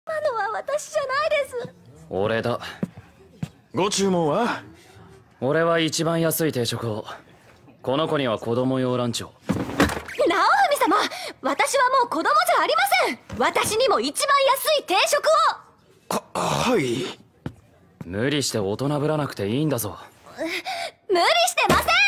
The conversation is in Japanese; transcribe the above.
今のは私じゃないです。 俺だ。 ご注文は？ 俺は一番安い定食を。この子には子供用ランチを。 直文様、私はもう子供じゃありません。私にも一番安い定食を。 はい。 無理して大人ぶらなくていいんだぞ。 無理してません。